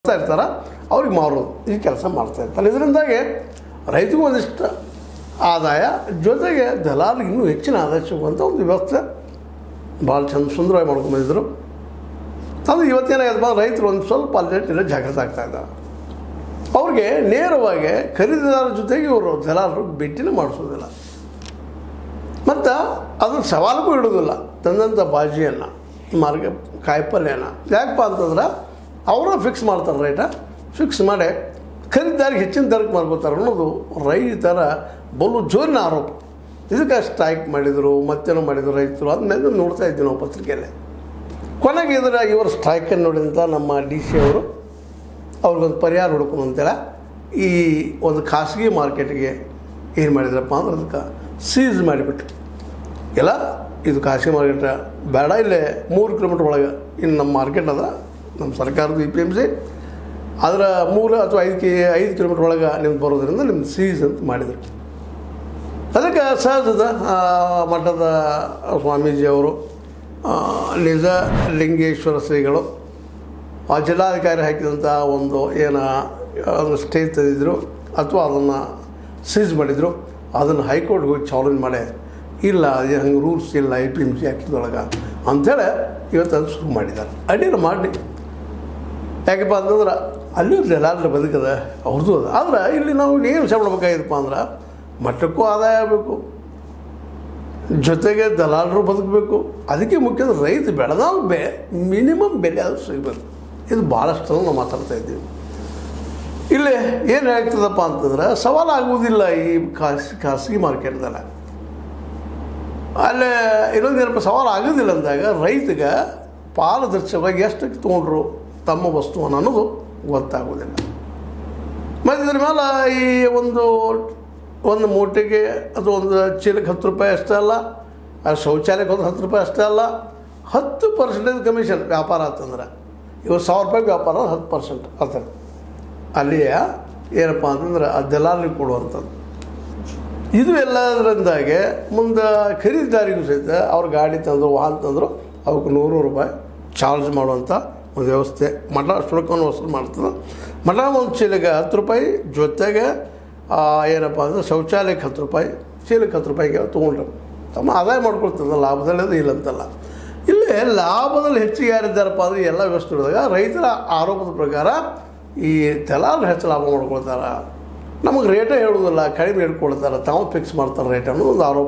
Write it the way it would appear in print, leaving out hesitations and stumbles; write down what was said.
ತರಿಸ್ತಾ ಇರ್ತಾರೆ ಅವ್ರಿಗೆ ಮಾರೋದು ಈ ಕೆಲಸ ಮಾಡ್ತಾ ಇರ್ತಾರೆ. ಇದರಿಂದಾಗಿ ರೈತಗೂ ಒಂದಿಷ್ಟು ಆದಾಯ, ಜೊತೆಗೆ ದಲಾಲಿಗೆ ಇನ್ನೂ ಹೆಚ್ಚಿನ ಆದಾಯ ಸಿಗುವಂಥ ಒಂದು ವ್ಯವಸ್ಥೆ ಭಾಳ ಸುಂದರವಾಗಿ ಮಾಡ್ಕೊಂಡ್ಬಂದಿದ್ರು. ಅದು ಇವತ್ತೇನಾಗೈತೆ ರೈತರು ಒಂದು ಸ್ವಲ್ಪ ಅಲ್ಲಿ ಜಾಗೃತ ಆಗ್ತಾ ಇದ್ದಾರೆ. ಅವ್ರಿಗೆ ನೇರವಾಗಿ ಖರೀದಿದಾರ ಜೊತೆಗೆ ಇವರು ದಲಾಲರು ಭೇಟಿನೇ ಮಾಡಿಸೋದಿಲ್ಲ ಮತ್ತು ಅದ್ರ ಸವಾಲಿಗೂ ಇಡೋದಿಲ್ಲ. ತಂದಂಥ ಬಾಜಿಯನ್ನು ಕಾಯಿಪಲ್ಯನ ಯಾಕಪ್ಪ ಅಂತಂದ್ರೆ ಅವರ ಫಿಕ್ಸ್ ಮಾಡ್ತಾರೆ, ರೇಟ ಫಿಕ್ಸ್ ಮಾಡಿ ಖರೀದಿದಾರಿಗೆ ಹೆಚ್ಚಿನ ದರಕ್ಕೆ ಮಾಡ್ಕೋತಾರೆ ಅನ್ನೋದು ರೈತರ ಬಲು ಜೋರಿನ ಆರೋಪ. ಇದಕ್ಕೆ ಸ್ಟ್ರೈಕ್ ಮಾಡಿದರು, ಮತ್ತೇನೋ ಮಾಡಿದರು ರೈತರು. ಅದನ್ನೆಲ್ಲ ನೋಡ್ತಾ ಇದ್ದೀವಿ ನಾವು ಪತ್ರಿಕೆಯಲ್ಲಿ. ಕೊನೆಗೆ ಇವರ ಸ್ಟ್ರೈಕನ್ನು ನೋಡಿದಂಥ ನಮ್ಮ DC ಅವರು ಅವ್ರಿಗೊಂದು ಪರಿಹಾರ ಹುಡುಕೋಣ ಅಂತೇಳಿ ಈ ಒಂದು ಖಾಸಗಿ ಮಾರ್ಕೆಟ್ಗೆ ಏನು ಮಾಡಿದ್ರಪ್ಪ ಅಂದ್ರೆ ಅದಕ್ಕೆ ಸೀಸ್ ಮಾಡಿಬಿಟ್ರು. ಎಲ್ಲ ಇದು ಖಾಸಗಿ ಮಾರ್ಕೆಟ್ ಬೇಡ, ಇಲ್ಲೇ 3 ಕಿಲೋಮೀಟ್ರ್ ಒಳಗೆ ಇನ್ನು ನಮ್ಮ ಮಾರ್ಕೆಟ್ ಅದ, ನಮ್ಮ ಸರ್ಕಾರದ EPMC ಅದರ 3 ಅಥವಾ 5 ಕಿಲೋಮೀಟ್ರ್ ಒಳಗೆ ನಿಮ್ಗೆ ಬರೋದ್ರಿಂದ ನಿಮ್ಗೆ ಸೀಸ್ ಅಂತ ಮಾಡಿದರು. ಅದಕ್ಕೆ ಸಹಜದ ಮಠದ ಸ್ವಾಮೀಜಿಯವರು ನಿಜ ಲಿಂಗೇಶ್ವರ ಶ್ರೀಗಳು ಆ ಜಿಲ್ಲಾಧಿಕಾರಿ ಹಾಕಿದಂಥ ಒಂದು ಒಂದು ಸ್ಟೇಜ್ ತಂದಿದ್ರು ಅಥವಾ ಅದನ್ನು ಸೀಸ್ ಮಾಡಿದರು. ಅದನ್ನು ಹೈಕೋರ್ಟ್ಗೆ ಹೋಗಿ ಚಾಲೆಂಜ್ ಮಾಡಿ ಇಲ್ಲ ಅದು ಹಂಗೆ ರೂಲ್ಸ್ ಇಲ್ಲ EPMC ಆ್ಯಕ್ಟ್ದೊಳಗೆ ಅಂಥೇಳಿ ಇವತ್ತು ಅದು ಶುರು ಮಾಡಿದ್ದಾರೆ. ಅಡ್ಡಿಲ್ಲ ಮಾಡಿ, ಯಾಕಪ್ಪ ಅಂತಂದ್ರೆ ಅಲ್ಲೂ ದಲಾಲರ ಬದುಕದ ಅವ್ರದ್ದು ಅದ. ಆದ್ರೆ ಇಲ್ಲಿ ನಾವು ಏನು ವಿಷಯ ಮಾಡ್ಬೇಕಾಗಿದೆಪ್ಪ ಅಂದ್ರೆ ಮಟ್ಟಕ್ಕೂ ಆದಾಯ ಆಗಬೇಕು, ಜೊತೆಗೆ ದಲಾಲರು ಬದುಕಬೇಕು. ಅದಕ್ಕೆ ಮುಖ್ಯ ರೈತ ಬೆಳೆದ ಮಿನಿಮಮ್ ಬೆಲೆ ಅದು ಸಿಗಬೇಕು. ಇದು ಭಾಳಷ್ಟು ನಾವು ಮಾತಾಡ್ತಾ ಇದ್ದೀವಿ. ಇಲ್ಲಿ ಏನು ಆಗ್ತದಪ್ಪ ಅಂತಂದ್ರೆ ಸವಾಲಾಗುವುದಿಲ್ಲ ಈ ಖಾಸಗಿ ಮಾರ್ಕೆಟ್ದಾಗ. ಅಲ್ಲೇ ಇನ್ನೊಂದೇನಪ್ಪ ಸವಾಲು ಆಗೋದಿಲ್ಲ ಅಂದಾಗ ರೈತಗೆ ಪಾರದರ್ಶಕವಾಗಿ ಎಷ್ಟಕ್ಕೆ ತೊಗೊಂಡ್ರು ತಮ್ಮ ವಸ್ತುವನ್ನು ಅನ್ನೋದು ಗೊತ್ತಾಗೋದಿಲ್ಲ. ಮತ್ತು ಇದ್ರ ಮೇಲೆ ಈ ಒಂದು ಮೂಟೆಗೆ ಅಥವಾ ಒಂದು ಚೀಲಕ್ಕೆ 10 ರೂಪಾಯಿ ಅಷ್ಟೇ ಅಲ್ಲ, ಶೌಚಾಲಯಕ್ಕೆ ಒಂದು 10 ರೂಪಾಯಿ ಅಷ್ಟೇ ಅಲ್ಲ, 10% ಕಮಿಷನ್ ವ್ಯಾಪಾರ ಆತಂದ್ರೆ ಇವರು 1000 ರೂಪಾಯಿ ವ್ಯಾಪಾರ 10% ಆತ ಅಲ್ಲಿಯ ಏನಪ್ಪ ಅಂತಂದ್ರೆ ಆ ದಲಾಲಿಗೆ ಕೊಡುವಂಥದ್ದು. ಇದು ಎಲ್ಲದರಿಂದಾಗೆ ಮುಂದೆ ಖರೀದಿದಾರಿಗೂ ಸಹಿತ ಅವ್ರ ಗಾಡಿ ತಂದರು, ವಾಹನ ತಂದರು, ಅವಕ್ಕೆ 100 ರೂಪಾಯಿ ಚಾರ್ಜ್ ಮಾಡುವಂಥ ಒಂದು ವ್ಯವಸ್ಥೆ ಮಠ ಶುಲ್ಕವನ್ನು ವಸೂಲು ಮಾಡ್ತದೆ. ಮಠ ಒಂದು ಚೀಲಕ್ಕೆ 10 ರೂಪಾಯಿ, ಜೊತೆಗೆ ಏನಪ್ಪ ಅಂದರೆ ಶೌಚಾಲಯಕ್ಕೆ 10 ರೂಪಾಯಿ, ಚೀಲಕ್ಕೆ 10 ರೂಪಾಯಿಗೆ ತೊಗೊಂಡ್ರು ತಮ್ಮ ಆದಾಯ ಮಾಡ್ಕೊಳ್ತದೆ. ಲಾಭದಲ್ಲಿ ಅದು ಇಲ್ಲಂತಲ್ಲ. ಇಲ್ಲೇ ಲಾಭದಲ್ಲಿ ಹೆಚ್ಚಿಗೆ ಯಾರಿದ್ದಾರಪ್ಪ ಅಂದರೆ ಎಲ್ಲ ವ್ಯವಸ್ಥೆ ಹಿಡಿದಾಗ ರೈತರ ಆರೋಪದ ಪ್ರಕಾರ ಈ ದಲಾಲರು ಹೆಚ್ಚು ಲಾಭ ಮಾಡ್ಕೊಳ್ತಾರೆ, ನಮಗೆ ರೇಟೇ ಹೇಳೋದಿಲ್ಲ, ಕಡಿಮೆ ಹಿಡ್ಕೊಳ್ತಾರೆ, ತಾವು ಫಿಕ್ಸ್ ಮಾಡ್ತಾರೆ ರೇಟ್ ಅನ್ನೋದು ಒಂದು ಆರೋಪ